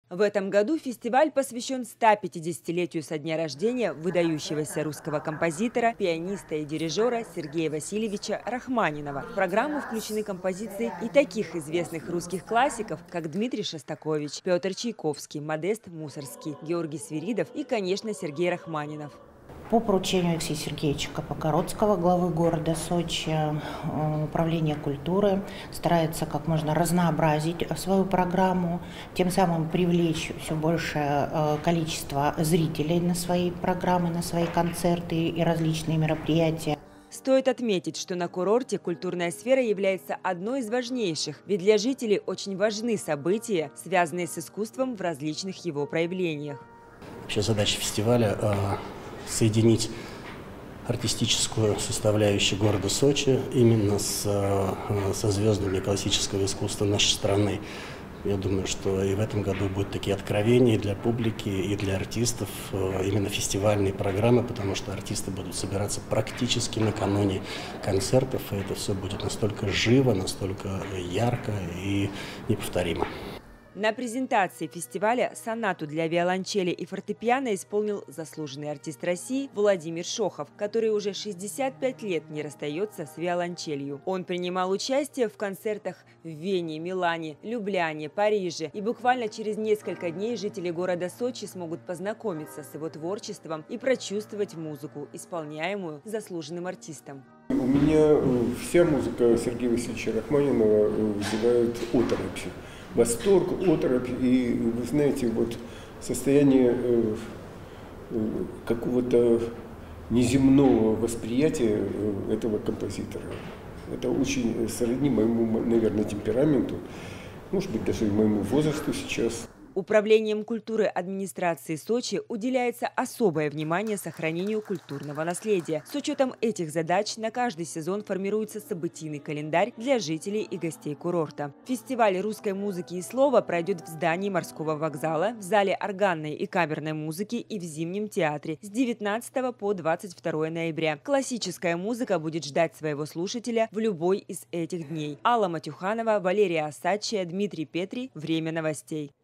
В этом году фестиваль посвящен 150-летию со дня рождения выдающегося русского композитора, пианиста и дирижера Сергея Васильевича Рахманинова. В программу включены композиции и таких известных русских классиков, как Дмитрий Шостакович, Петр Чайковский, Модест Мусоргский, Георгий Свиридов и, конечно, Сергей Рахманинов. По поручению Алексея Сергеевича Капокородского, главы города Сочи, Управление культуры старается как можно разнообразить свою программу, тем самым привлечь все большее количество зрителей на свои программы, на свои концерты и различные мероприятия. Стоит отметить, что на курорте культурная сфера является одной из важнейших, ведь для жителей очень важны события, связанные с искусством в различных его проявлениях. Вообще задача фестиваля соединить артистическую составляющую города Сочи именно со звездами классического искусства нашей страны. Я думаю, что и в этом году будут такие откровения и для публики, и для артистов, именно фестивальные программы, потому что артисты будут собираться практически накануне концертов, и это все будет настолько живо, настолько ярко и неповторимо. На презентации фестиваля сонату для виолончели и фортепиано исполнил заслуженный артист России Владимир Шохов, который уже 65 лет не расстается с виолончелью. Он принимал участие в концертах в Вене, Милане, Любляне, Париже. И буквально через несколько дней жители города Сочи смогут познакомиться с его творчеством и прочувствовать музыку, исполняемую заслуженным артистом. У меня вся музыка Сергея Васильевича Рахманинова вызывает оторопь. Восторг, оторопь и, вы знаете, вот состояние какого-то неземного восприятия этого композитора. Это очень сродни моему, наверное, темпераменту, может быть, даже и моему возрасту сейчас. Управлением культуры администрации Сочи уделяется особое внимание сохранению культурного наследия. С учетом этих задач на каждый сезон формируется событийный календарь для жителей и гостей курорта. Фестиваль русской музыки и слова пройдет в здании морского вокзала, в зале органной и камерной музыки и в Зимнем театре с 19 по 22 ноября. Классическая музыка будет ждать своего слушателя в любой из этих дней. Алла Матюханова, Валерия Осадчая, Дмитрий Петри. Время новостей.